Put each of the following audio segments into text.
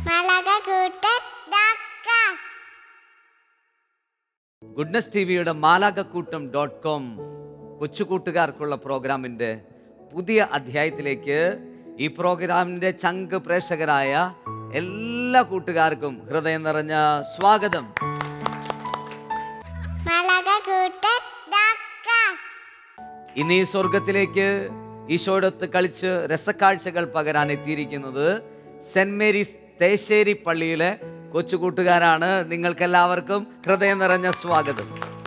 Goodness ടിവിയുടെ മാലാഖക്കൂട്ടം.com കൊച്ചുകൂട്ടുകാർക്കുള്ള പ്രോഗ്രാമിൻ്റെ പുതിയ അധ്യായത്തിലേക്ക് ഈ പ്രോഗ്രാമിൻ്റെ ചങ്ക് പ്രേക്ഷകരായ എല്ലാ കൂട്ടുകാർക്കും ഹൃദയം നിറഞ്ഞ സ്വാഗതം. ഇന്ന് ഈ സ്വർഗത്തിലേക്ക് ഈശോടൊത്ത് കളിച്ച് രസക്കാഴ്ചകൾ പകരാൻ എത്തിയിരിക്കുന്നത് സെന്റ് മേരീസ് തേശ്ശേരി പള്ളിയിലെ കൊച്ചുകൂട്ടുകാരാണ്. നിങ്ങൾക്കെല്ലാവർക്കും ഹൃദയം നിറഞ്ഞ സ്വാഗതം.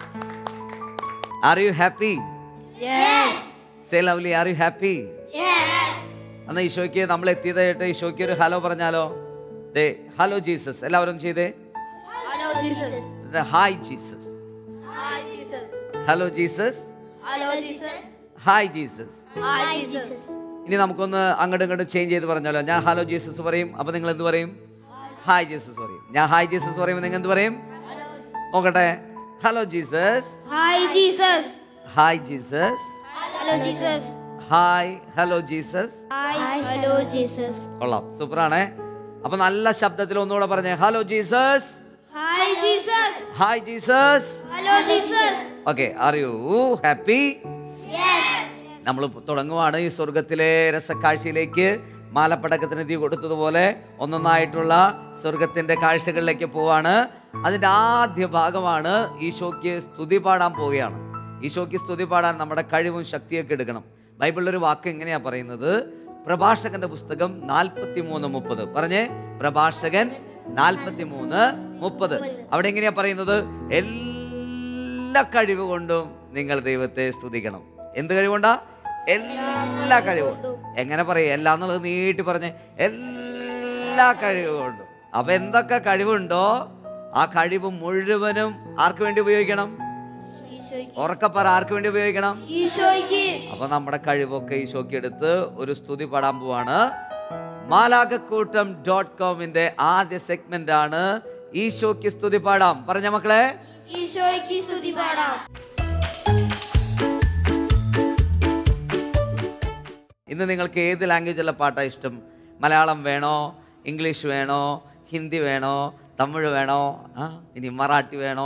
Are you happy? Yes. Say lovely, are you happy? Yes. അന്ന് ഈശോയ്ക്ക് നമ്മൾ എത്തിയതായിട്ട് ഈശോയ്ക്ക് ഒരു ഹലോ പറഞ്ഞാലോ? ദേ ഹലോ ജീസസ്. എല്ലാവരും ചെയ്തേ. Hello Jesus. Hi Jesus. Hi Jesus. Hello Jesus. Hello Jesus. Hi Jesus. Hi Jesus. ഇനി നമുക്കൊന്ന് അങ്ങോട്ടും ഇങ്ങോട്ടും ചേഞ്ച് ചെയ്ത് പറഞ്ഞാലോ? ഞാൻ ഹലോ ജീസസ് പറയും, അപ്പൊ നിങ്ങൾ എന്ത് പറയും? ഹായ് ജീസസ് പറയും. ഞാൻ ഹായ് ജീസസ് പറയുമ്പോൾ നിങ്ങൾ എന്ത് പറയും? നോക്കട്ടെ. Hello Jesus. Hi Jesus. Hi Jesus. Hello Jesus. Hi hello Jesus. Hi Hello Jesus. കൊള്ളാം, സൂപ്പറാണേ. അപ്പൊ നല്ല ശബ്ദത്തിൽ ഒന്നുകൂടെ പറഞ്ഞേ. Hello Jesus. Hi Jesus. Hi Jesus. Hello Jesus. Okay, are you happy? Yes. നമ്മൾ തുടങ്ങുവാണ് ഈ സ്വർഗത്തിലെ രസക്കാഴ്ചയിലേക്ക്. മാലപ്പടക്കത്തിന് തീ കൊടുത്തതുപോലെ ഒന്നൊന്നായിട്ടുള്ള സ്വർഗത്തിൻ്റെ കാഴ്ചകളിലേക്ക് പോവാണ്. അതിൻ്റെ ആദ്യ ഭാഗമാണ് ഈശോയ്ക്ക് സ്തുതി പാടാൻ പോവുകയാണ്. ഈശോയ്ക്ക് സ്തുതി പാടാൻ നമ്മുടെ കഴിവും ശക്തിയൊക്കെ എടുക്കണം. ബൈബിളിലൊരു വാക്ക് എങ്ങനെയാണ് പറയുന്നത്? പ്രഭാഷകന്റെ പുസ്തകം 43:30. പറഞ്ഞേ, പ്രഭാഷകൻ 43:30. അവിടെ എങ്ങനെയാ പറയുന്നത്? എല്ലാ കഴിവ് കൊണ്ടും നിങ്ങൾ ദൈവത്തെ സ്തുതിക്കണം. എന്ത് കഴിവുകൊണ്ടാ? എല്ലാ കഴിവുകൊണ്ടും. എങ്ങനെ പറയും? എല്ലാ എന്നുള്ളത് നീട്ടി പറഞ്ഞേ. എല്ലാ കഴിവുകൊണ്ടും. അപ്പൊ എന്തൊക്കെ കഴിവുണ്ടോ ആ കഴിവ് മുഴുവനും ആർക്ക് വേണ്ടി ഉപയോഗിക്കണം? ഉറക്കപ്പറ, ആർക്ക് വേണ്ടി ഉപയോഗിക്കണം? അപ്പൊ നമ്മുടെ കഴിവൊക്കെ ഈശോയ്ക്ക് എടുത്ത് ഒരു സ്തുതി പാടാൻ പോവാണ്. മാലാഖക്കൂട്ടം.com ആദ്യ സെഗ്മെന്റ് ആണ് ഈശോയ്ക്ക് സ്തുതി പാടാം. പറഞ്ഞ മക്കളെ, ഈശോയ്ക്ക് സ്തുതി പാടാം. ഇന്ന് നിങ്ങൾക്ക് ഏത് ലാംഗ്വേജുള്ള പാട്ടാണ് ഇഷ്ടം? മലയാളം വേണോ, ഇംഗ്ലീഷ് വേണോ, ഹിന്ദി വേണോ, തമിഴ് വേണോ, ഇനി മറാഠി വേണോ?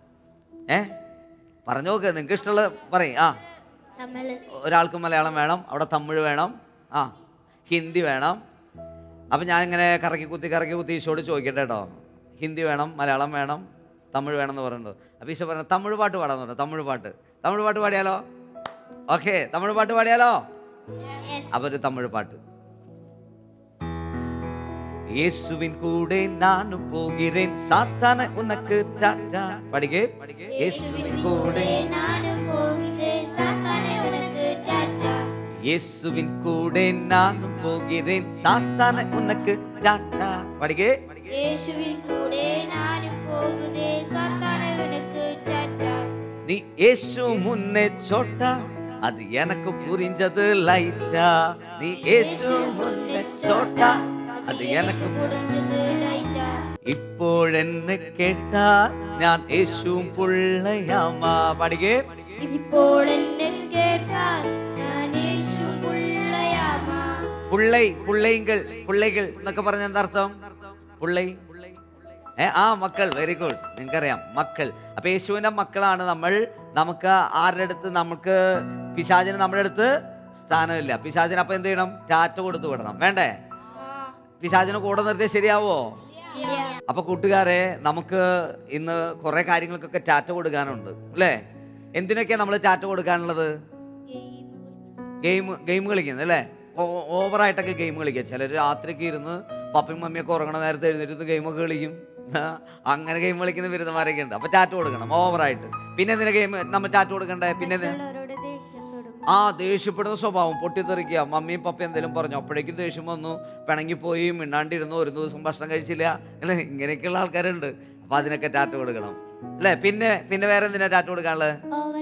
പറഞ്ഞു നോക്ക്, നിങ്ങൾക്ക് ഇഷ്ടമുള്ള പറയും. ഒരാൾക്ക് മലയാളം വേണം, അവിടെ തമിഴ് വേണം, ഹിന്ദി വേണം. അപ്പം ഞാനിങ്ങനെ കറക്കി കുത്തി ഈശോട് ചോദിക്കട്ടെ കേട്ടോ. ഹിന്ദി വേണം, മലയാളം വേണം, തമിഴ് വേണം എന്ന് പറയുന്നുണ്ട്. അപ്പോൾ ഈശോ പറഞ്ഞു തമിഴ് പാട്ട് പാടാന്ന് പറഞ്ഞു. തമിഴ് പാട്ട് പാടിയാലോ? ഓക്കെ, തമിഴ് പാട്ട് പാടിയാലോ? അപ്പോൾ ഒരു തമിഴ് പാട്ട്. യേശുവിൻ കൂടെ നാനും പോകുகிறேன் സാത്താനെ ഉനക്ക് ടാറ്റാ. പഠിക്കേ. യേശുവിൻ കൂടെ നാനും പോകുகிறேன் സാത്താനെ ഉനക്ക് ടാറ്റാ. യേശുവിൻ കൂടെ നാനും പോകുகிறேன் സാത്താനെ ഉനക്ക് ടാറ്റാ. പഠിക്കേ. യേശുവിൻ കൂടെ നാനും പോകുகிறேன் സാത്താനെ ഉനക്ക് ടാറ്റാ. നീ യേശു മുന്നേ ചോട്ടാ அது எனக்கு புரிஞ்சது லைட்டா. நீ യേശു മുന്നേ ചോട്ടാ അത് എനിക്ക് പുരിഞ്ചത് ലൈറ്റാ. ഇപ്പോഴെന്നെ കേട്ടാ ഞാൻ യേശുവും പുള്ളയാമാ. പഠിക്കേ. ഇപ്പോൾ എന്നെ കേട്ടാൽ ഞാൻ യേശു പുള്ളയാമാ. പുള്ളൈകൾ എന്നൊക്കെ പറഞ്ഞ എന്താ അർത്ഥം? പുള്ളൈ മക്കൾ. വെരി ഗുഡ്, നിങ്ങൾക്കറിയാം മക്കൾ. അപ്പൊ യേശുവിന്റെ മക്കളാണ് നമ്മൾ. നമുക്ക് ആരുടെ അടുത്ത്? നമുക്ക് പിശാചിന് നമ്മുടെ അടുത്ത് സ്ഥാനമില്ല. പിശാചിന് അപ്പൊ എന്ത് ചെയ്യണം? ടാറ്റ കൊടുത്ത് വിടണം, വേണ്ടേ? പിശാചിന് കൂടെ നിർത്തിയാൽ ശരിയാവോ? അപ്പൊ കൂട്ടുകാരെ, നമുക്ക് ഇന്ന് കുറെ കാര്യങ്ങൾക്കൊക്കെ ടാറ്റ കൊടുക്കാനുണ്ട് അല്ലേ? എന്തിനൊക്കെയാ നമ്മൾ ടാറ്റ കൊടുക്കാനുള്ളത്? ഗെയിം കളിക്കുന്നത് അല്ലേ? ഓവറായിട്ടൊക്കെ ഗെയിം കളിക്കുക. ചിലർ രാത്രിക്ക് ഇരുന്ന് പപ്പയും മമ്മിയൊക്കെ ഉറങ്ങണ നേരത്തെ എഴുന്നേറ്റ് ഗെയിമൊക്കെ കളിക്കും. അങ്ങനെ ഗെയിം കളിക്കുന്ന ബിരുദന്മാരൊക്കെ ഉണ്ട്. അപ്പൊ ടാറ്റ കൊടുക്കണം ഓവറായിട്ട്. പിന്നെ എന്തിനാ ഗെയിം നമ്മൾ ടാറ്റ കൊടുക്കണ്ടേ? പിന്നെ ദേഷ്യപ്പെടുന്ന സ്വഭാവം, പൊട്ടിത്തെറിക്കുക. മമ്മിയും പപ്പയും എന്തെങ്കിലും പറഞ്ഞു, അപ്പോഴേക്കും ദേഷ്യം വന്നു, പിണങ്ങിപ്പോയി, മിണ്ടാണ്ടിരുന്നു, ഒരു ദിവസം ഭക്ഷണം കഴിച്ചില്ല അല്ലേ? ഇങ്ങനെയൊക്കെയുള്ള ആൾക്കാരുണ്ട്. അപ്പൊ അതിനൊക്കെ ടാറ്റ കൊടുക്കണം അല്ലേ? പിന്നെ വേറെ എന്തിനാ ടാറ്റ കൊടുക്കാനുള്ളത്?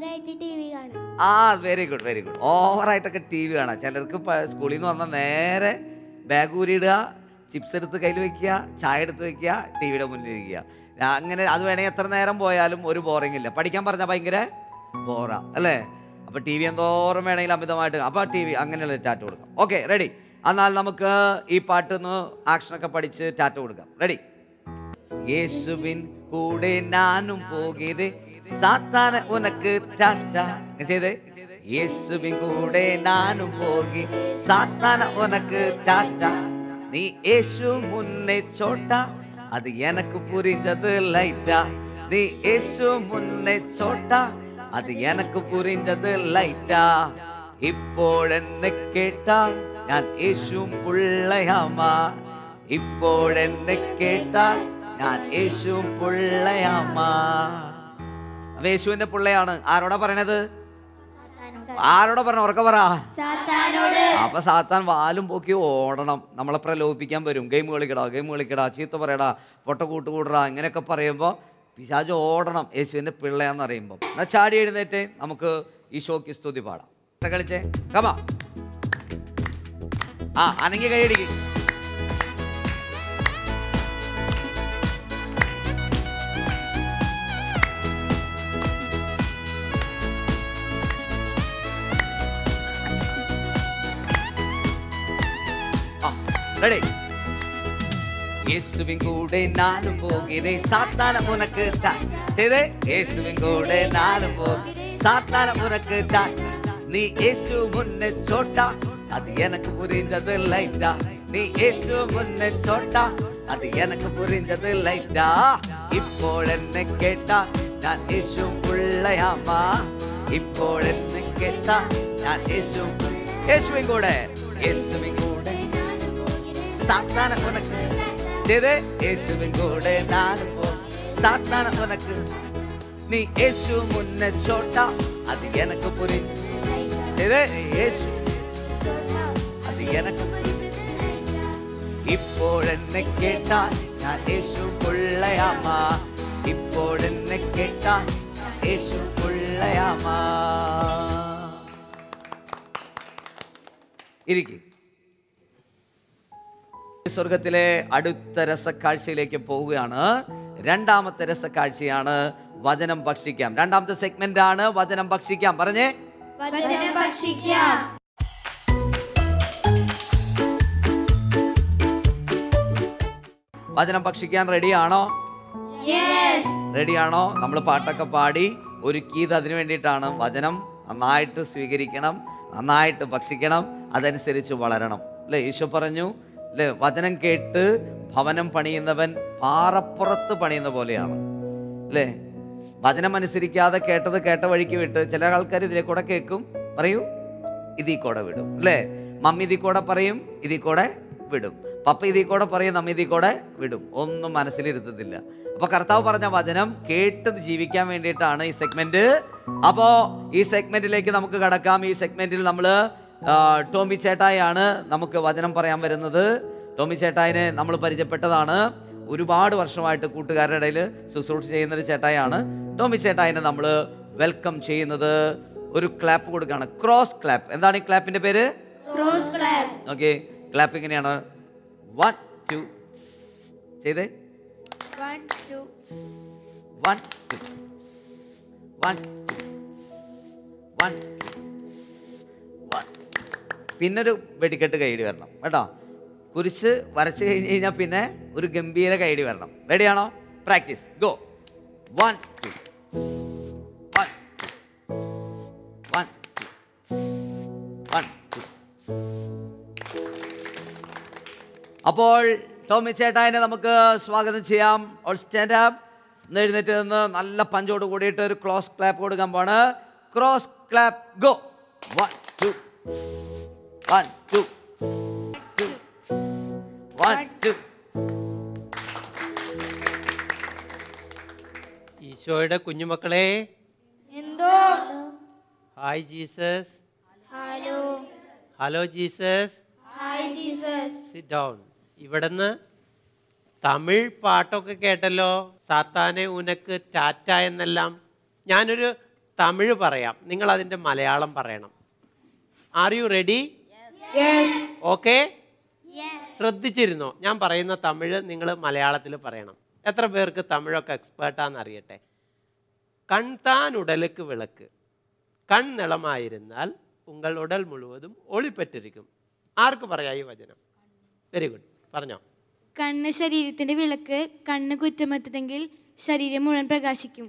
Very good. ഓവറായിട്ടൊക്കെ ടി വി കാണാം. ചിലർക്ക് സ്കൂളിൽ നിന്ന് വന്നാൽ നേരെ ബാഗ് ഊരിയിടുക, ചിപ്സ് എടുത്ത് കയ്യിൽ വെക്കുക, ചായ എടുത്ത് വെക്കുക, ടി വിയുടെ മുന്നിൽ ഇരിക്കുക. അങ്ങനെ അത് വേണമെങ്കിൽ എത്ര നേരം പോയാലും ഒരു ബോറിംഗ് ഇല്ല. പഠിക്കാൻ പറഞ്ഞാൽ ഭയങ്കര ബോറാ അല്ലേ? അപ്പോൾ ടി വി എന്തോരം വേണമെങ്കിലും അമിതമായിട്ട്. അപ്പോൾ ടി വി അങ്ങനെയുള്ള ടാറ്റ കൊടുക്കാം. Okay, ready. എന്നാൽ നമുക്ക് ഈ പാട്ടൊന്ന് ആക്ഷനൊക്കെ പഠിച്ച് ടാറ്റ കൊടുക്കാം. റെഡി? യേശുവിൻ കൂടെ നാനും പോകിരെ സാത്താന ഉനക്ക് ടാറ്റ. ചെയ്തേ, യേശുവിൻ കൂടെ നാനും പോകി സാത്താന ഉനക്ക് ടാറ്റ. നീ യേശു മുന്നേ ചോട്ട അത് എനക്ക് പുരിഞ്ഞത് ലൈറ്റാ. നീ യേശു മുന്നേ ചോട്ട അത് എനക്ക് പുരിഞ്ഞത് ലൈറ്റാ. ഇപ്പോഴെന്നെ കേട്ടാൽ ഞാൻ യേശു പുള്ളയാമാ. ഇപ്പോഴെന്നെ കേട്ടാൽ ഞാൻ യേശു പുള്ളയാമാ. യേശുവിന്റെ പിള്ളയാണ്. ആരോടാ പറയണത്? ആരോടാ പറഞ്ഞ? ഉറക്കെ പറ. അപ്പൊ സാത്താൻ വാലും പോക്കി ഓടണം. നമ്മളെ പ്രലോഭിപ്പിക്കാൻ വരും. ഗെയിം കളിക്കടാ, ചീത്ത പറയടാ, പൊട്ട കൂട്ടുകൂടടാ, ഇങ്ങനെയൊക്കെ പറയുമ്പോൾ പിശാച് ഓടണം യേശുവിന്റെ പിള്ളയാന്ന് അറിയുമ്പോൾ. എന്നാ ചാടി എഴുന്നേറ്റ് നമുക്ക് ഈശോയ്ക്ക് സ്തുതി പാടാം. കളിച്ചേ, കമാ. അനങ്ങി കൈയടിക്ക്. റെഡി? യേശുവിൻ കൂടെ നാനും പോകിരേ സാത്താന ഉനക്ക് ചെയ്തേ. യേശുവിൻ കൂടെ നാനും പോകി സാത്താന ഉനക്ക് നീ യേശു മുന്നേ ചോട്ട അത് എനക്ക് പുരിഞ്ഞത് ലൈറ്റാ. നീ യേശു മുന്നേ ചോട്ട അത് എനക്ക് പുരിഞ്ഞത് ലൈറ്റാ. ഇപ്പോഴെന്നെ കേട്ട ഞാൻ യേശു പുള്ളയാമാ. ഇപ്പോഴെന്നെ കേട്ട ഞാൻ യേശുവിൻ കൂടെ സാത്താന ഉനക്ക് ചെയ്തേ. യേശുവിൻ കൂടെ നാനും പോകി സാത്താന ഉനക്ക് നീ യേശു മുന്നേ ചോട്ട അത് എനക്ക് പുരിഞ്ഞ ചെയ്തേ. യേശു അത് എനക്ക് ഇപ്പോഴെന്നെ കേട്ടാൽ ഞാൻ യേശു പുള്ളയാമാ. ഇപ്പോഴെന്നെ കേട്ടാൽ യേശു പുള്ളയാമാ. ഇരിക്കും. സ്വർഗത്തിലെ അടുത്ത രസക്കാഴ്ചയിലേക്ക് പോവുകയാണ്. രണ്ടാമത്തെ രസക്കാഴ്ചയാണ് വചനം ഭക്ഷിക്കാം. രണ്ടാമത്തെ സെഗ്മെന്റ് ആണ് വചനം ഭക്ഷിക്കാം. പറഞ്ഞേ, വചനം ഭക്ഷിക്കാം. വചനം ഭക്ഷിക്കാൻ റെഡിയാണോ? റെഡിയാണോ? നമ്മൾ പാട്ടൊക്കെ പാടി ഒരുക്കിയത് അതിനു വേണ്ടിയിട്ടാണ്. വചനം നന്നായിട്ട് സ്വീകരിക്കണം, നന്നായിട്ട് ഭക്ഷിക്കണം, അതനുസരിച്ച് വളരണം. അല്ലേ? ഈശോ പറഞ്ഞു അല്ലേ, വചനം കേട്ട് ഭവനം പണിയുന്നവൻ പാറപ്പുറത്ത് പണിയുന്ന പോലെയാണ്. അല്ലേ? വചനം അനുസരിക്കാതെ കേട്ടത് കേട്ട വഴിക്ക് വിട്ട് ചില ആൾക്കാർ ഇതിലെ കൂടെ കേൾക്കും, പറയൂ ഇതിൽ കൂടെ വിടും. അല്ലേ? മമ്മി ഇതിൽ കൂടെ പറയും, ഇതിൽ കൂടെ വിടും. പപ്പ ഇതിൽ കൂടെ പറയും, നമ്മ ഇതിൽ കൂടെ വിടും. ഒന്നും മനസ്സിലിരുത്തത്തില്ല. അപ്പൊ കർത്താവ് പറഞ്ഞ വചനം കേട്ട് ജീവിക്കാൻ വേണ്ടിയിട്ടാണ് ഈ സെഗ്മെന്റ്. അപ്പോ ഈ സെഗ്മെന്റിലേക്ക് നമുക്ക് കടക്കാം. ഈ സെഗ്മെന്റിൽ നമ്മൾ ടോമി ചേട്ടായാണ് നമുക്ക് വചനം പറയാൻ വരുന്നത്. ടോമി ചേട്ടായിനെ നമ്മൾ പരിചയപ്പെട്ടതാണ്. ഒരുപാട് വർഷമായിട്ട് കൂട്ടുകാരുടെ ഇടയിൽ ശുശ്രൂഷ ചെയ്യുന്നൊരു ചേട്ടായാണ്. ടോമി ചേട്ടായിനെ നമ്മൾ വെൽക്കം ചെയ്യുന്നത്. ഒരു ക്ലാപ്പ് കൊടുക്കുകയാണ്, ക്രോസ് ക്ലാപ്പ്. എന്താണ് ഈ ക്ലാപ്പിന്റെ പേര്? Cross clap. ഓക്കെ, ക്ലാപ്പ് ഇങ്ങനെയാണ്. 1 2 ചെയ്തേ. 1 2 1 2 1 1 1. പിന്നൊരു വെടിക്കെട്ട് കൈയടി വരണം കേട്ടോ. കുരിശ് വരച്ച് കഴിഞ്ഞ് കഴിഞ്ഞാൽ പിന്നെ ഒരു ഗംഭീര കൈയടി വരണം. റെഡിയാണോ? Practice, go. 1 2 1 1 1 2. അപ്പോൾ ടോമി ചേട്ടായിനെ നമുക്ക് സ്വാഗതം ചെയ്യാം. All stand up. എഴുന്നേറ്റ് നിന്ന് നല്ല പഞ്ചോട് കൂടിയിട്ട് ഒരു ക്രോസ് ക്ലാപ്പ് കൊടുക്കാൻ പോണ്. Cross clap, go. 1 2 1 2 1 2. ഈശോയുടെ കുഞ്ഞുമക്കളെ, എന്തോ? Hi Jesus. Hello. Hello Jesus. Hi Jesus. Sit down. ഇവിടുന്ന് തമിഴ് പാട്ടൊക്കെ കേട്ടല്ലോ. സാത്താനെ ഉനക്ക് ടാറ്റ എന്നെല്ലാം. ഞാനൊരു തമിഴ് പറയാം, നിങ്ങൾ അതിൻ്റെ മലയാളം പറയണം. Are you ready? ഓക്കെ. ശ്രദ്ധിച്ചിരുന്നോ? ഞാൻ പറയുന്ന തമിഴ് നിങ്ങൾ മലയാളത്തിൽ പറയണം. എത്ര പേർക്ക് തമിഴൊക്കെ എക്സ്പേർട്ടാന്ന് അറിയട്ടെ. കൺതാൻ ഉടലുക്ക് വിളക്ക്, കൺ നിളമായിരുന്നാൽ ഉങ്ങൾ ഉടൽ മുഴുവതും ഒളിപ്പെട്ടിരിക്കും. ആർക്ക് പറയാം ഈ വചനം? വെരി ഗുഡ്, പറഞ്ഞോ. കണ്ണ് ശരീരത്തിന്റെ വിളക്ക്. കണ്ണ് കുറ്റമറ്റതെങ്കിൽ ശരീരം മുഴുവൻ പ്രകാശിക്കും.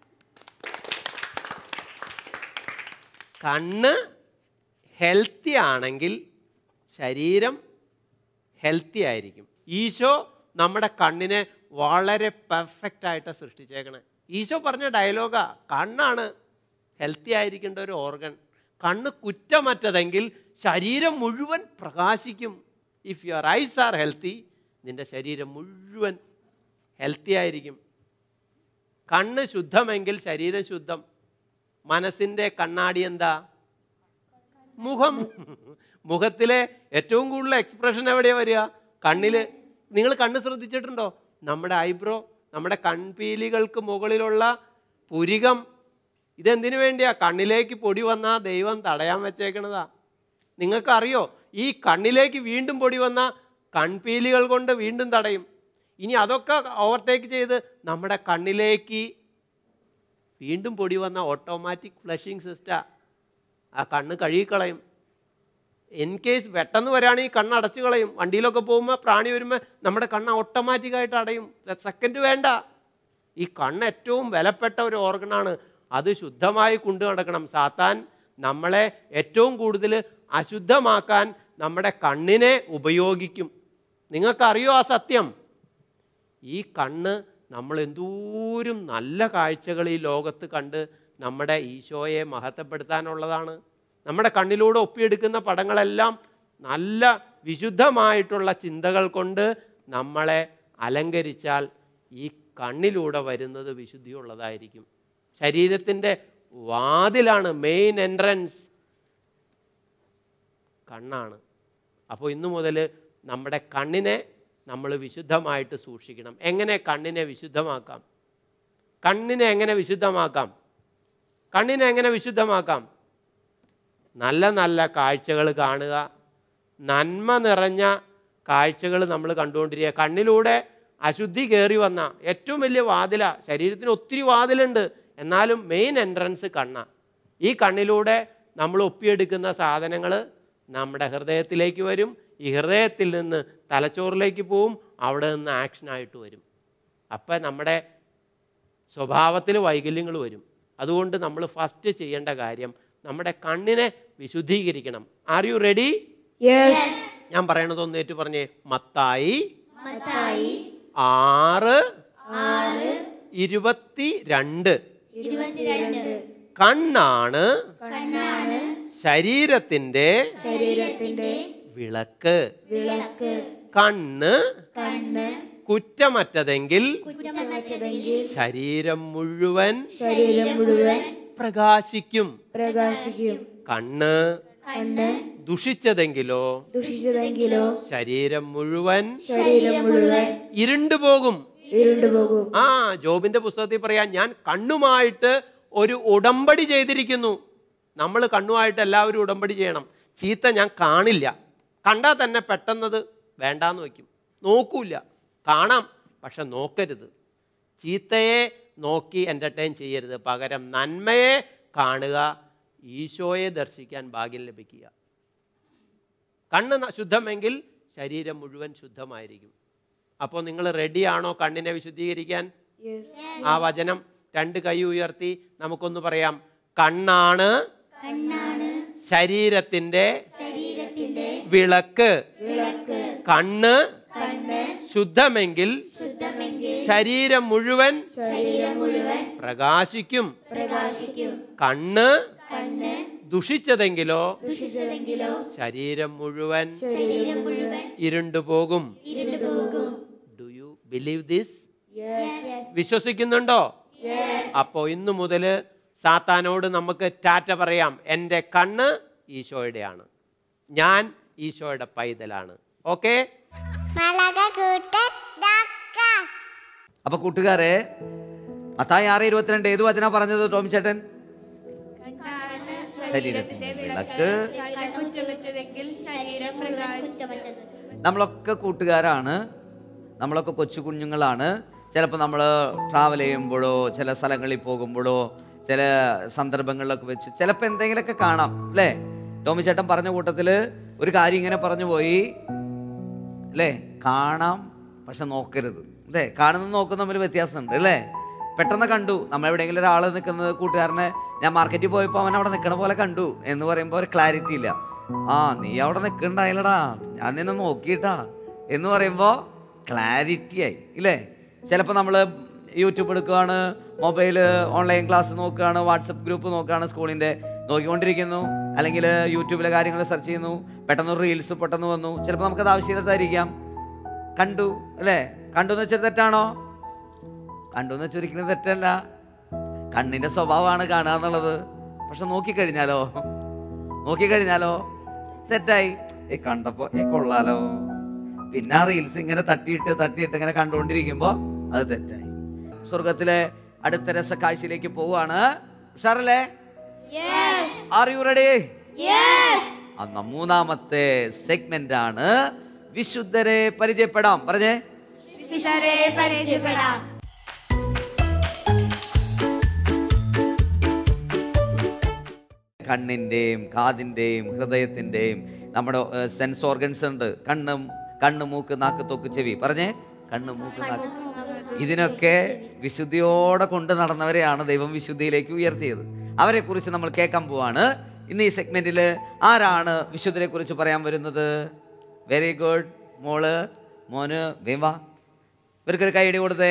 കണ്ണ് ഹെൽത്തി ആണെങ്കിൽ ശരീരം ഹെൽത്തി ആയിരിക്കും. ഈശോ നമ്മുടെ കണ്ണിനെ വളരെ പെർഫെക്റ്റ് ആയിട്ട് സൃഷ്ടിച്ചേക്കണേ. ഈശോ പറഞ്ഞ ഡയലോഗാ, കണ്ണാണ് ഹെൽത്തി ആയിരിക്കേണ്ട ഒരു ഓർഗൻ. കണ്ണ് കുറ്റമറ്റതെങ്കിൽ ശരീരം മുഴുവൻ പ്രകാശിക്കും. If your eyes are healthy, നിൻ്റെ ശരീരം മുഴുവൻ ഹെൽത്തി ആയിരിക്കും. കണ്ണ് ശുദ്ധമെങ്കിൽ ശരീരം ശുദ്ധം. മനസ്സിൻ്റെ കണ്ണാടി എന്താ? മുഖം. മുഖത്തിലെ ഏറ്റവും കൂടുതൽ എക്സ്പ്രഷൻ എവിടെയാണ് വരിക? കണ്ണിൽ. നിങ്ങൾ കണ്ണ് ശ്രദ്ധിച്ചിട്ടുണ്ടോ? നമ്മുടെ ഐബ്രോ, നമ്മുടെ കൺപീലികൾക്ക് മുകളിലുള്ള പുരികം, ഇതെന്തിനു വേണ്ടിയാ? കണ്ണിലേക്ക് പൊടി വന്നാൽ ദൈവം തടയാൻ വെച്ചേക്കണതാ. നിങ്ങൾക്കറിയോ, ഈ കണ്ണിലേക്ക് വീണ്ടും പൊടി വന്ന കൺപീലികൾ കൊണ്ട് വീണ്ടും തടയും. ഇനി അതൊക്കെ ഓവർടേക്ക് ചെയ്ത് നമ്മുടെ കണ്ണിലേക്ക് വീണ്ടും പൊടി വന്ന ഓട്ടോമാറ്റിക് ഫ്ലഷിങ് സിസ്റ്റാ. ആ കണ്ണ് കഴുകിക്കളയും. ഇൻ കേസ് പെട്ടെന്ന് വരാണെങ്കിൽ കണ്ണ് അടച്ചു കളയും. വണ്ടിയിലൊക്കെ പോകുമ്പോൾ പ്രാണി വരുമ്പോൾ നമ്മുടെ കണ്ണ് ഓട്ടോമാറ്റിക്കായിട്ട് അടയും. സെക്കൻഡ് വേണ്ട. ഈ കണ്ണ് ഏറ്റവും വിലപ്പെട്ട ഒരു ഓർഗനാണ്. അത് ശുദ്ധമായി കൊണ്ടു നടക്കണം. സാത്താൻ നമ്മളെ ഏറ്റവും കൂടുതൽ അശുദ്ധമാക്കാൻ നമ്മുടെ കണ്ണിനെ ഉപയോഗിക്കും. നിങ്ങൾക്കറിയോ ആ സത്യം? ഈ കണ്ണ് നമ്മൾ എന്തോരം നല്ല കാഴ്ചകൾ ഈ ലോകത്ത് കണ്ട് നമ്മുടെ ഈശോയെ മഹത്വപ്പെടുത്താനുള്ളതാണ്. നമ്മുടെ കണ്ണിലൂടെ ഒപ്പിയെടുക്കുന്ന പടങ്ങളെല്ലാം നല്ല വിശുദ്ധമായിട്ടുള്ള ചിന്തകൾ കൊണ്ട് നമ്മളെ അലങ്കരിച്ചാൽ ഈ കണ്ണിലൂടെ വരുന്നത് വിശുദ്ധിയുള്ളതായിരിക്കും. ശരീരത്തിൻ്റെ വാതിലാണ്, മെയിൻ എൻട്രൻസ് കണ്ണാണ്. അപ്പോൾ ഇന്നു മുതൽ നമ്മുടെ കണ്ണിനെ നമ്മൾ വിശുദ്ധമായിട്ട് സൂക്ഷിക്കണം. എങ്ങനെ കണ്ണിനെ വിശുദ്ധമാക്കാം? കണ്ണിനെ എങ്ങനെ വിശുദ്ധമാക്കാം? കണ്ണിനെ എങ്ങനെ വിശുദ്ധമാക്കാം? നല്ല നല്ല കാഴ്ചകൾ കാണുക. നന്മ നിറഞ്ഞ കാഴ്ചകൾ നമ്മൾ കണ്ടുകൊണ്ടിരിക്കുക. കണ്ണിലൂടെ അശുദ്ധി കയറി വന്ന ഏറ്റവും വലിയ വാതില. ശരീരത്തിന് ഒത്തിരി വാതിലുണ്ട്, എന്നാലും മെയിൻ എൻട്രൻസ് കണ്ണാണ്. ഈ കണ്ണിലൂടെ നമ്മൾ ഒപ്പിയെടുക്കുന്ന സാധനങ്ങൾ നമ്മുടെ ഹൃദയത്തിലേക്ക് വരും. ഈ ഹൃദയത്തിൽ നിന്ന് തലച്ചോറിലേക്ക് പോവും. അവിടെ നിന്ന് ആക്ഷനായിട്ട് വരും. അപ്പം നമ്മുടെ സ്വഭാവത്തിൽ വൈകല്യങ്ങൾ വരും. അതുകൊണ്ട് നമ്മൾ ഫസ്റ്റ് ചെയ്യേണ്ട കാര്യം നമ്മുടെ കണ്ണിനെ വിശുദ്ധീകരിക്കണം. R you ready? ഞാൻ പറയണതൊന്ന് ഏറ്റു പറഞ്ഞേ. മത്തായി 6:22. കണ്ണാണ് ശരീരത്തിന്റെ വിളക്ക്. കണ്ണ് കുറ്റമറ്റതെങ്കിൽ ശരീരം മുഴുവൻ പ്രകാശിക്കും. കണ്ണ് ദുഷിച്ചതെങ്കിലോ ശരീരം മുഴുവൻ ഇരുണ്ടുപോകും. ആ, ജോബിന്റെ പുസ്തകത്തിൽ പറയാം, ഞാൻ കണ്ണുമായിട്ട് ഒരു ഉടമ്പടി ചെയ്തിരിക്കുന്നു. നമ്മൾ കണ്ണുമായിട്ട് എല്ലാവരും ഉടമ്പടി ചെയ്യണം. ചീത്ത ഞാൻ കാണില്ല. കണ്ടാൽ തന്നെ പെട്ടെന്നത് വേണ്ടാന്ന് വയ്ക്കും. നോക്കൂല. കാണാം, പക്ഷെ നോക്കരുത്. ചീത്തയെ നോക്കി എൻ്റർടൈൻ ചെയ്യരുത്. പകരം നന്മയെ കാണുക. ഈശോയെ ദർശിക്കാൻ ഭാഗ്യം ലഭിക്കുക. കണ്ണ് ശുദ്ധമെങ്കിൽ ശരീരം മുഴുവൻ ശുദ്ധമായിരിക്കും. അപ്പോൾ നിങ്ങൾ റെഡിയാണോ കണ്ണിനെ വിശുദ്ധീകരിക്കാൻ? ആ വചനം 2 കൈ ഉയർത്തി നമുക്കൊന്ന് പറയാം. കണ്ണാണ് ശരീരത്തിന്റെ വിളക്ക്. കണ്ണ് ശുദ്ധമെങ്കിൽ ശരീരം മുഴുവൻ പ്രകാശിക്കും. കണ്ണ് ദുഷിച്ചതെങ്കിലോ ശരീരം മുഴുവൻ ഇരുണ്ടുപോകും. Do you believe this? വിശ്വസിക്കുന്നുണ്ടോ? അപ്പോ ഇന്നു മുതൽ സാത്താനോട് നമുക്ക് ടാറ്റ പറയാം. എൻ്റെ കണ്ണ് ഈശോയുടെയാണ്. ഞാൻ ഈശോയുടെ പൈതലാണ്. ഓക്കെ? അപ്പൊ കൂട്ടുകാരെ, മത്തായി 6:22 ഏത് വചന പറഞ്ഞത് ടോം ചേട്ടൻ? ശരീരത്തിന്റെ വിളക്ക്. നമ്മളൊക്കെ കൂട്ടുകാരാണ്. നമ്മളൊക്കെ കൊച്ചു കുഞ്ഞുങ്ങളാണ്. ചിലപ്പോൾ നമ്മൾ ട്രാവൽ ചെയ്യുമ്പോഴോ ചില സ്ഥലങ്ങളിൽ പോകുമ്പോഴോ ചില സന്ദർഭങ്ങളിലൊക്കെ വെച്ച് ചിലപ്പോൾ എന്തെങ്കിലുമൊക്കെ കാണാം, അല്ലേ? ടോമി ചേട്ടൻ പറഞ്ഞ കൂട്ടത്തിൽ ഒരു കാര്യം ഇങ്ങനെ പറഞ്ഞു പോയി അല്ലേ, കാണാം പക്ഷെ നോക്കരുത് അല്ലേ. കാണുന്ന നോക്കുന്ന തമ്മിൽ വ്യത്യാസമുണ്ട് അല്ലേ. പെട്ടെന്ന് കണ്ടു, നമ്മൾ എവിടെയെങ്കിലും ഒരാൾ നിൽക്കുന്നത്, കൂട്ടുകാരനെ ഞാൻ മാർക്കറ്റിൽ പോയപ്പോൾ അവൻ അവിടെ നിൽക്കണ പോലെ കണ്ടു എന്ന് പറയുമ്പോൾ ഒരു ക്ലാരിറ്റി ഇല്ല. ആ നീ അവിടെ നിൽക്കണ്ടായില്ലടാ, ഞാൻ നിന്നെ നോക്കിയിട്ടാ എന്ന് പറയുമ്പോൾ ക്ലാരിറ്റി ആയി ഇല്ലേ. ചിലപ്പോൾ നമ്മൾ യൂട്യൂബ് എടുക്കുകയാണ്, മൊബൈൽ ഓൺലൈൻ ക്ലാസ് നോക്കുകയാണ്, വാട്സപ്പ് ഗ്രൂപ്പ് നോക്കുകയാണ്, സ്കൂളിൻ്റെ നോക്കിക്കൊണ്ടിരിക്കുന്നു, അല്ലെങ്കിൽ യൂട്യൂബിലെ കാര്യങ്ങൾ സെർച്ച് ചെയ്യുന്നു, പെട്ടെന്ന് റീൽസ് പെട്ടെന്ന് വന്നു. ചിലപ്പോൾ നമുക്കത് ആവശ്യമില്ലാത്തായിരിക്കാം. കണ്ടു അല്ലേ, കണ്ടു എന്ന് വെച്ചാൽ തെറ്റാണോ? കണ്ടു എന്ന് വെച്ചാൽ ഒരിക്കലും തെറ്റല്ല. കണ്ണിൻ്റെ സ്വഭാവമാണ് കാണുക എന്നുള്ളത്. പക്ഷെ നോക്കിക്കഴിഞ്ഞാലോ തെറ്റായി. കണ്ടപ്പോൾ കൊള്ളാലോ, പിന്നെ ആ റീൽസ് ഇങ്ങനെ തട്ടിയിട്ട് ഇങ്ങനെ കണ്ടുകൊണ്ടിരിക്കുമ്പോൾ അത് തെറ്റായി. സ്വർഗത്തിലെ അടുത്ത രസക്കാഴ്ചയിലേക്ക് പോവുകയാണ്. ഉഷാറല്ലേ? Are you ready? അന്ന് മൂന്നാമത്തെ സെഗ്മെന്റ് ആണ് വിശുദ്ധരെ പരിചയപ്പെടാം. പറഞ്ഞേ, വിശുദ്ധരെ പരിചയപ്പെടാം. കണ്ണിൻ്റെയും കാതിൻ്റെയും ഹൃദയത്തിൻ്റെയും നമ്മുടെ സെൻസ് ഓർഗൻസ് ഉണ്ട്. കണ്ണ്, മൂക്ക്, നാക്ക്, തൊക്ക്, ചെവി. പറഞ്ഞേ, കണ്ണ്, മൂക്ക്, നാക്ക്. ഇതിനൊക്കെ വിശുദ്ധിയോടെ കൊണ്ട് നടന്നവരെയാണ് ദൈവം വിശുദ്ധിയിലേക്ക് ഉയർത്തിയത്. അവരെ കുറിച്ച് നമ്മൾ കേൾക്കാൻ പോവാണ് ഇന്ന് ഈ സെഗ്മെന്റിൽ. ആരാണ് വിശുദ്ധരെ കുറിച്ച് പറയാൻ വരുന്നത്? Very good. മോന് വേവാ, ഇവർക്കൊരു കൈയടി കൊടുത്തേ.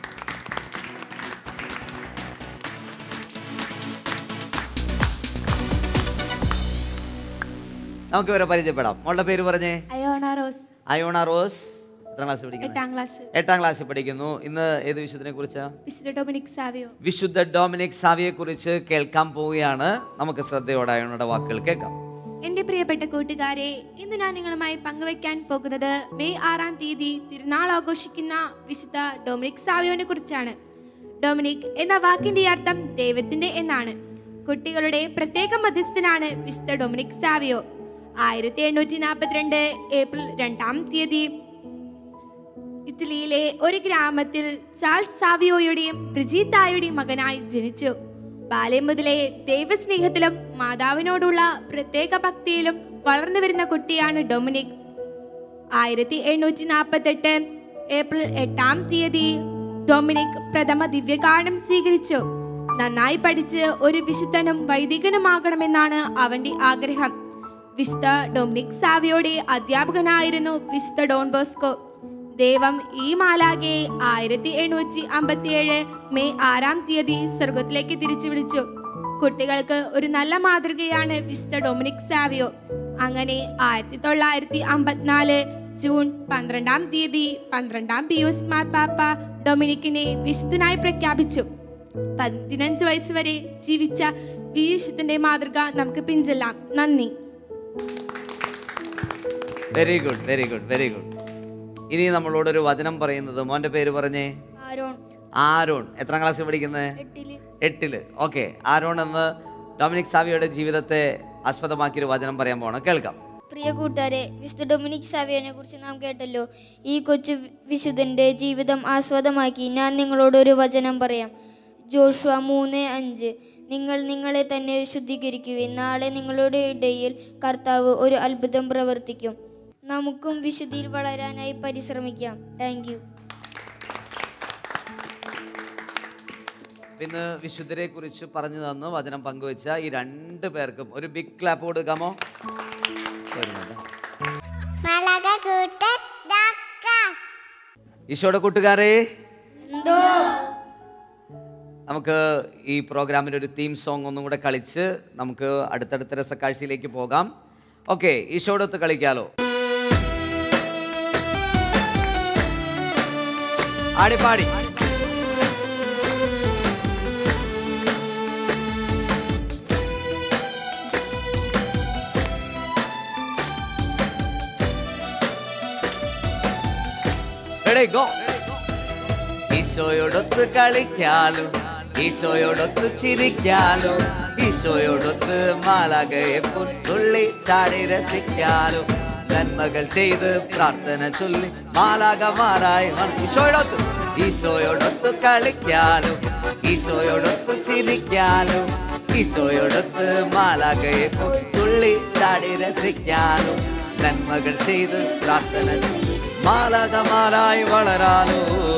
നമുക്ക് ഇവരെ പരിചയപ്പെടാം. മോളുടെ പേര് പറഞ്ഞേ. അയോണ റോസ്. എത്രാം ക്ലാസ് പഠിക്കുന്നു? 8ാം ക്ലാസ്സിൽ പഠിക്കുന്നു. ഇന്ന് ഏത് വിശുദ്ധനെ കുറിച്ചാ? വിശുദ്ധ ഡൊമിനിക് സാവിയെ കുറിച്ച് കേൾക്കാൻ പോവുകയാണ്. നമുക്ക് ശ്രദ്ധയോടെ അയോണയുടെ വാക്കുകൾ കേൾക്കാം. എന്റെ പ്രിയപ്പെട്ട കൂട്ടുകാരെ, ഇന്ന് ഞാൻ നിങ്ങളുമായി പങ്കുവയ്ക്കാൻ പോകുന്നത് മെയ് 6-ാം തീയതി തിരുനാൾ ആഘോഷിക്കുന്ന വിശുദ്ധ ഡൊമിനിക് സാവിയോനെ കുറിച്ചാണ്. ഡൊമിനിക് എന്ന വാക്കിന്റെ അർത്ഥം ദൈവത്തിന്റെ എന്നാണ്. കുട്ടികളുടെ പ്രത്യേക മധ്യസ്ഥനാണ് വിശുദ്ധ ഡൊമിനിക് സാവിയോ. 1842 ഏപ്രിൽ 2-ാം തീയതി ഇറ്റലിയിലെ ഒരു ഗ്രാമത്തിൽ ചാൾസ് സാവിയോയുടെയും ബ്രിജിത്തായുടെയും മകനായി ജനിച്ചു. ബാല്യം മുതലേ ദൈവസ്നേഹത്തിലും മാതാവിനോടുള്ള പ്രത്യേക ഭക്തിയിലും വളർന്നു വരുന്ന കുട്ടിയാണ് ഡൊമിനിക്. 1848 ഏപ്രിൽ 8-ാം തീയതി ഡൊമിനിക് പ്രഥമ ദിവ്യഗാനം സ്വീകരിച്ചു. നന്നായി പഠിച്ച് ഒരു വിശുദ്ധനും വൈദികനുമാകണമെന്നാണ് അവന്റെ ആഗ്രഹം. വിശുദ്ധ ഡൊമിനിക് സാവിയോയുടെ അധ്യാപകനായിരുന്നു വിശുദ്ധ ഡോൺ ബോസ്കോ. ദൈവം ഈ മാലാഖയെ 1857 മെയ് 6-ാം തീയതി സ്വർഗത്തിലേക്ക് തിരിച്ചു വിളിച്ചു. കുട്ടികൾക്ക് ഒരു നല്ല മാതൃകയാണ് വിശുദ്ധ ഡൊമിനിക് സാവിയോ. അങ്ങനെ 1954 ജൂൺ 12-ാം തീയതി 12-ാം പിയൂസ് മാർപ്പാപ്പ ഡൊമിനിക്കിനെ വിശുദ്ധനായി പ്രഖ്യാപിച്ചു. 15 വയസ്സ് വരെ ജീവിച്ച ഈ വിശുദ്ധന്റെ മാതൃക നമുക്ക് പിൻചെല്ലാം. നന്ദി. Very good, very good, very good. ഇനി നമ്മളോടൊരു വചനം പറയുന്നത്, മോന്റെ പേര് പറഞ്ഞേ. ആരോൺ. എത്രാം ക്ലാസ്സിൽ പഠിക്കുന്നത്? 8-ല്. ഓക്കെ. ആരോൺ എന്ന് ഡൊമിനിക് സാവിയോയുടെ ജീവിതത്തെ ആസ്പദമാക്കിയൊരു വചനം പറയാൻ പോകണം. കേൾക്കാം. പ്രിയ കൂട്ടുകാരെ, വിശുദ്ധ ഡൊമിനിക് സാവിയോനെ കുറിച്ച് നാം കേട്ടല്ലോ. ഈ കൊച്ചു വിശുദ്ധന്റെ ജീവിതം ആസ്വാദമാക്കി ഞാൻ നിങ്ങളോടൊരു വചനം പറയാം. ജോഷുവ 3:5. നിങ്ങൾ നിങ്ങളെ തന്നെ ശുദ്ധീകരിക്കുവിൻ, നാളെ നിങ്ങളുടെ ഇടയിൽ കർത്താവ് ഒരു അത്ഭുതം പ്രവർത്തിക്കും. നമുക്കും വിശുദ്ധിയിൽ വളരാനായി പരിശ്രമിക്കാം. Thank you. ഇന്ന് വിശുദ്ധരെ കുറിച്ച് പറഞ്ഞു തന്നു വചനം പങ്കുവെച്ച ഈ 2 പേർക്കും ഒരു ബിഗ് ക്ലാപ്പ് കൊടുക്കാമോ? ഈശോയുടെ കൂട്ടുകാരെ, നമുക്ക് ഈ പ്രോഗ്രാമിൻ്റെ ഒരു തീം സോങ് ഒന്നും കൂടെ കളിച്ച് നമുക്ക് അടുത്തടുത്ത രസക്കാഴ്ചയിലേക്ക് പോകാം. ഓക്കെ, ഈശോടൊത്ത് കളിക്കാലോ. ആടിപ്പാടി go. ഈശോയോടൊത്ത് കളിക്കാലോ, ഈശോയോടൊത്ത് ചിരിക്കാലോ, ഈശോയോടൊത്ത് മാലാഖയെ തുള്ളി ചാടി രസിക്കാലോ, നന്മകൾ ചെയ്ത് പ്രാർത്ഥന ചൊല്ലി മാലാഖമാരായി ഈശോയോടൊത്ത് കളിക്കാലോ, ഈശോയോടൊത്ത് ചിരിക്കാലോ, ഈശോയോടൊത്ത് മാലാഖയെ തുള്ളി ചാടി രസിക്കാനും നന്മകൾ ചെയ്ത് പ്രാർത്ഥന മാലാകമാലായി വളരാനോ.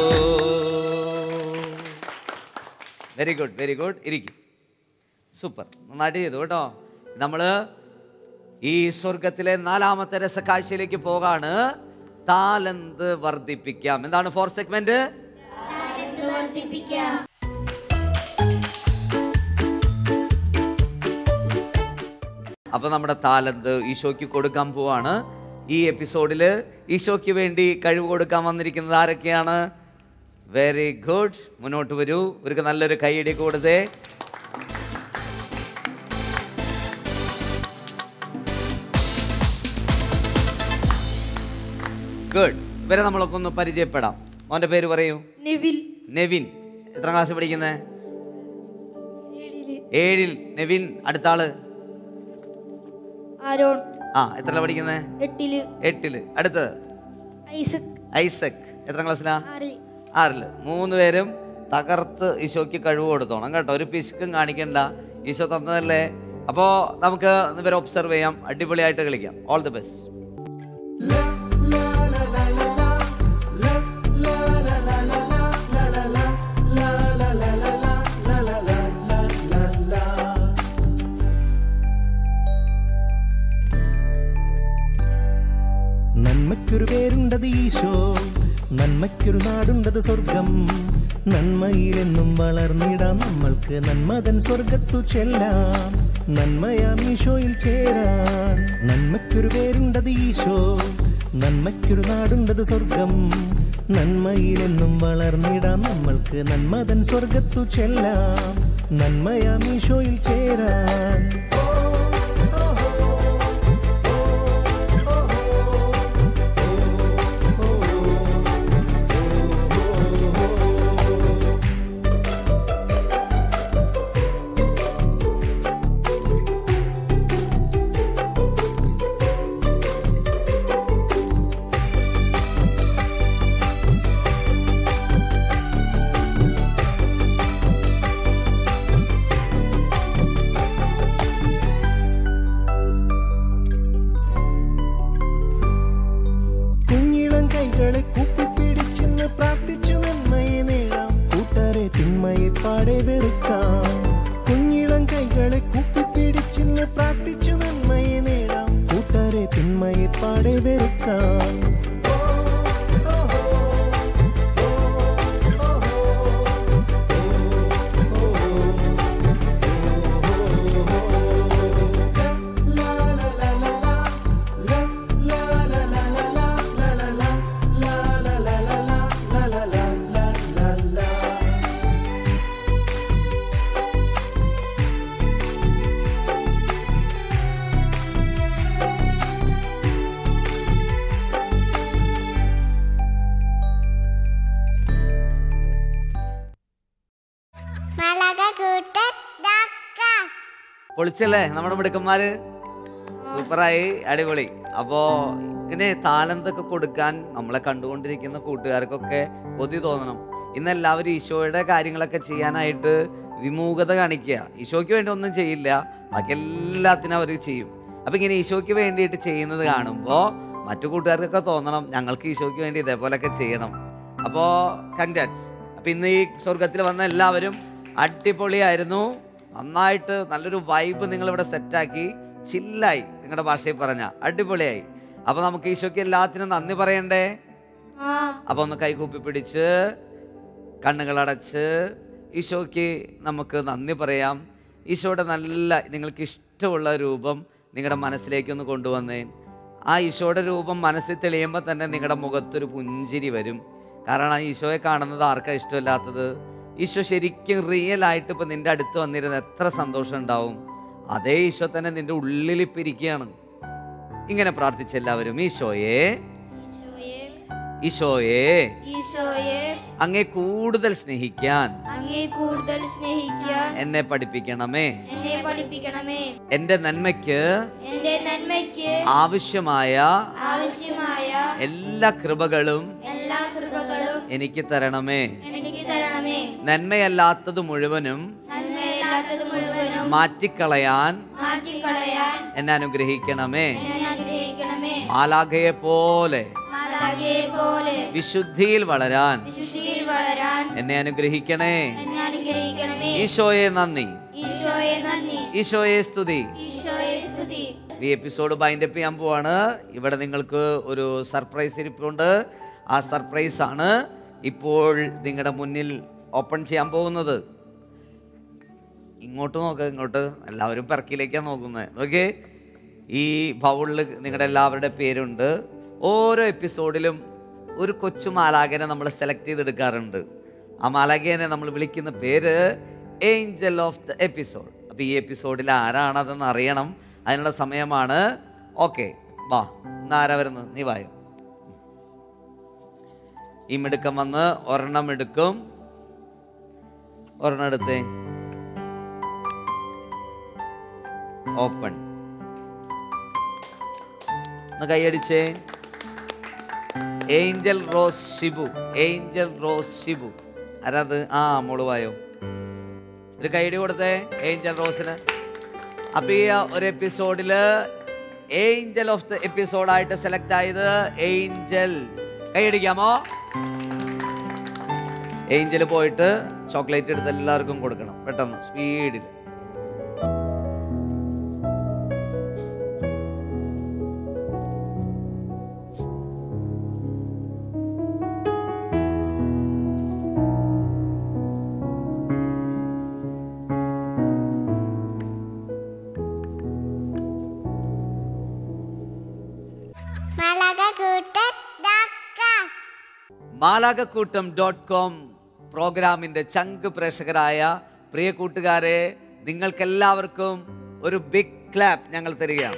Very good, very good. ഇരിക്കും. സൂപ്പർ, നന്നായിട്ട് ചെയ്തു കേട്ടോ. നമ്മൾ ഈ സ്വർഗത്തിലെ 4ാമത്തെ രസക്കാഴ്ചയിലേക്ക് പോകാണ്. താലന്ത് വർദ്ധിപ്പിക്കാം. എന്താണ് 4th സെഗ്മെന്റ്? അപ്പൊ നമ്മുടെ താലന്ത് ഈശോയ്ക്ക് കൊടുക്കാൻ പോവാണ്. ഈ എപ്പിസോഡില് ഈശോയ്ക്ക് വേണ്ടി കഴിവ് കൊടുക്കാൻ വന്നിരിക്കുന്നത് ആരൊക്കെയാണ്? വെരി ഗുഡ്, മുന്നോട്ട് വരൂ. ഇവർക്ക് നല്ലൊരു കൈയടി കൊടുത്തേ. ഗുഡ്. ഇവരെ നമ്മളൊക്കെ ഒന്ന് പരിചയപ്പെടാം. മോന്റെ പേര് പറയൂ. നെവിൻ. എത്ര ക്ലാസ് പഠിക്കുന്നത്? 7. നെവിൻ. അടുത്ത ആള് ആരോൺ. എത്ര പഠിക്കുന്നത്? 8. അടുത്തത് ഐസക്. എത്ര ക്ലാസ്സിലാ? 6. 3 പേരും തകർത്ത് ഈശോയ്ക്ക് കഴിവ് കൊടുത്തോണം കേട്ടോ. ഒരു പിശുക്കും കാണിക്കണ്ട. ഈശോ തന്നതല്ലേ. അപ്പോൾ നമുക്ക് ഇവരെ ഒബ്സർവ് ചെയ്യാം. അടിപൊളിയായിട്ട് കളിക്കാം. All the best. നന്മയ്ക്കൊരു പേരുണ്ടത് ഈശോ, നന്മയ്ക്കൊരു നാടുണ്ടത് സ്വർഗം. നന്മയിലെന്നും വളർന്നിടാം നമ്മൾക്ക്, നന്മതൻ സ്വർഗത്തു ചെല്ലാം. നന്മയാം ഈശോയിൽ ചേരാൻ. നന്മയ്ക്കൊരു പേരുണ്ടത് ഈശോ, നന്മയ്ക്കൊരു നാടുണ്ടത് സ്വർഗം. നന്മയിലെന്നും വളർന്നിടാം നമ്മൾക്ക്, നന്മതൻ സ്വർഗത്തു ചെല്ലാം. നന്മയാം ഈശോയിൽ ചേരാൻ. പൊളിച്ചല്ലേ നമ്മുടെ മിടുക്കന്മാര്? സൂപ്പറായി, അടിപൊളി. അപ്പോ ഇങ്ങനെ താലന്തൊക്കെ കൊടുക്കാൻ നമ്മളെ കണ്ടുകൊണ്ടിരിക്കുന്ന കൂട്ടുകാർക്കൊക്കെ കൊതി തോന്നണം. ഇന്ന് എല്ലാവരും ഈശോയുടെ കാര്യങ്ങളൊക്കെ ചെയ്യാനായിട്ട് വിമുഖത കാണിക്കുക. ഈശോയ്ക്ക് വേണ്ടി ഒന്നും ചെയ്യില്ല, ബാക്കി എല്ലാത്തിനും അവർ ചെയ്യും. അപ്പം ഇങ്ങനെ ഈശോയ്ക്ക് വേണ്ടിയിട്ട് ചെയ്യുന്നത് കാണുമ്പോൾ മറ്റു കൂട്ടുകാർക്കൊക്കെ തോന്നണം ഞങ്ങൾക്ക് ഈശോയ്ക്ക് വേണ്ടി ഇതേപോലെയൊക്കെ ചെയ്യണം. അപ്പോൾ കൺഗ്രാറ്റ്സ്. അപ്പം ഇന്ന് ഈ സ്വർഗത്തിൽ വന്ന എല്ലാവരും അടിപൊളിയായിരുന്നു. നന്നായിട്ട് നല്ലൊരു വൈബ് നിങ്ങളിവിടെ സെറ്റാക്കി, ചില്ലായി, നിങ്ങളുടെ ഭാഷയിൽ പറഞ്ഞ അടിപൊളിയായി. അപ്പോൾ നമുക്ക് ഈശോയ്ക്ക് എല്ലാത്തിനും നന്ദി പറയണ്ടേ? അപ്പോൾ ഒന്ന് കൈകൂപ്പി പിടിച്ച് കണ്ണുകളടച്ച് ഈശോയ്ക്ക് നമുക്ക് നന്ദി പറയാം. ഈശോയുടെ നല്ല നിങ്ങൾക്ക് ഇഷ്ടമുള്ള രൂപം നിങ്ങളുടെ മനസ്സിലേക്കൊന്ന് കൊണ്ടുവന്നേ. ആ ഈശോയുടെ രൂപം മനസ്സിൽ തെളിയുമ്പോൾ തന്നെ നിങ്ങളുടെ മുഖത്തൊരു പുഞ്ചിരി വരും. കാരണം ഈശോയെ കാണുന്നത് ആർക്കാണ് ഇഷ്ടമില്ലാത്തത്? ഈശോ ശരിക്കും റിയലായിട്ട് ഇപ്പം നിൻ്റെ അടുത്ത് വന്നിരുന്ന എത്ര സന്തോഷം ഉണ്ടാവും. അതേ ഈശോ തന്നെ നിൻ്റെ ഉള്ളിലിപ്പോൾ ഇരിക്കുകയാണ്. ഇങ്ങനെ പ്രാർത്ഥിച്ച എല്ലാവരും ഈശോയെ ഈശോയെ അങ്ങേ കൂടുതൽ സ്നേഹിക്കാൻ എന്നെ പഠിപ്പിക്കണമേ. എന്റെ നന്മയ്ക്ക് ആവശ്യമായ എല്ലാ കൃപകളും എനിക്ക് തരണമേ. നന്മയല്ലാത്തത് മുഴുവനും മാറ്റിക്കളയാൻ എന്നെ അനുഗ്രഹിക്കണമേ. എന്നെ അനുഗ്രഹിക്കണമേ. മാലാഖയെ പോലെ മാലാഖയെ പോലെ വിശുദ്ധിയിൽ വളരാൻ വിശുദ്ധിയിൽ വളരാൻ എന്നെ അനുഗ്രഹിക്കണേ. എന്നെ അനുഗ്രഹിക്കണമേ. ഈശോയെ നന്ദി, ഈശോയെ നന്ദി, ഈശോയെ സ്തുതി. ഈശോയെ സ്തുതി. ഈ എപ്പിസോഡ് ബൈൻഡപ്പ് ചെയ്യാൻ പോവാണ്. ഇവിടെ നിങ്ങൾക്ക് ഒരു സർപ്രൈസ് ഇരിപ്പുണ്ട്. ആ സർപ്രൈസ് ആണ് ഇപ്പോൾ നിങ്ങളുടെ മുന്നിൽ ഓപ്പൺ ചെയ്യാൻ പോകുന്നത്. ഇങ്ങോട്ട് നോക്കുക, ഇങ്ങോട്ട്. എല്ലാവരും പെർക്കിലേക്കാണ് നോക്കുന്നത്. ഓക്കെ, ഈ ബൗളിൽ നിങ്ങളുടെ എല്ലാവരുടെ പേരുണ്ട്. ഓരോ എപ്പിസോഡിലും ഒരു കൊച്ചു മാലാഖനെ നമ്മൾ സെലക്ട് ചെയ്തെടുക്കാറുണ്ട്. ആ മാലാഖനെ നമ്മൾ വിളിക്കുന്ന പേര് ഏഞ്ചൽ ഓഫ് ദ എപ്പിസോഡ്. അപ്പോൾ ഈ എപ്പിസോഡിൽ ആരാണതെന്ന് അറിയണം. അതിനുള്ള സമയമാണ്. ഓക്കെ, വാ. ഇന്ന് ആരാ വരുന്നത്? നീ വായോ. ഈ മിടുക്കം വന്ന് ഒരെണ്ണം എടുക്കും. ഒരെണ്ണം എടുത്തേ. ഓപ്പൺ. ഒന്ന് കൈയടിച്ചേ. Angel Rose Shibu. Angel Rose Shibu. ആരാത്? ആ, മോള് വായോ. ഒരു കൈയടി കൊടുത്തേ ഏഞ്ചൽ റോസിന്. അപ്പൊ ഈ ഒരു എപ്പിസോഡില് ഏഞ്ചൽ ഓഫ് ദ എപ്പിസോഡായിട്ട് സെലക്ട് ആയത് ഏഞ്ചൽ. കൈയടിക്കാമോ? ഏഞ്ചൽ പോയിട്ട് ചോക്ലേറ്റ് എടുത്ത് എല്ലാവർക്കും കൊടുക്കണം പെട്ടെന്ന്, സ്പീഡിൽ. മാലാഖക്കൂട്ടം.com പ്രോഗ്രാമിൻ്റെ ചങ്ക് പ്രേക്ഷകരായ പ്രിയ കൂട്ടുകാരെ, നിങ്ങൾക്കെല്ലാവർക്കും ഒരു ബിഗ് ക്ലാപ്പ് ഞങ്ങൾ തരികയാണ്.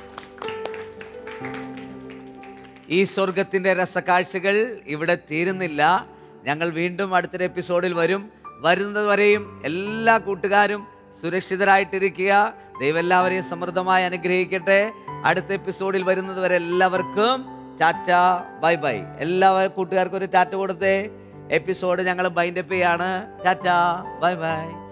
ഈ സ്വർഗത്തിൻ്റെ രസക്കാഴ്ചകൾ ഇവിടെ തീരുന്നില്ല. ഞങ്ങൾ വീണ്ടും അടുത്തൊരു എപ്പിസോഡിൽ വരും. വരുന്നതുവരെയും എല്ലാ കൂട്ടുകാരും സുരക്ഷിതരായിട്ടിരിക്കുക. ദൈവം എല്ലാവരെയും സമൃദ്ധമായി അനുഗ്രഹിക്കട്ടെ. അടുത്ത എപ്പിസോഡിൽ വരുന്നത് വരെ എല്ലാവർക്കും ടാറ്റ, ബൈ ബൈ. എല്ലാവരും കൂട്ടുകാർക്കും ഒരു ടാറ്റ കൊടുത്തേ. എപ്പിസോഡ് ഞങ്ങൾ ബൈൻഡപ്പ് ചെയ്യാണ്. Tata, bye by.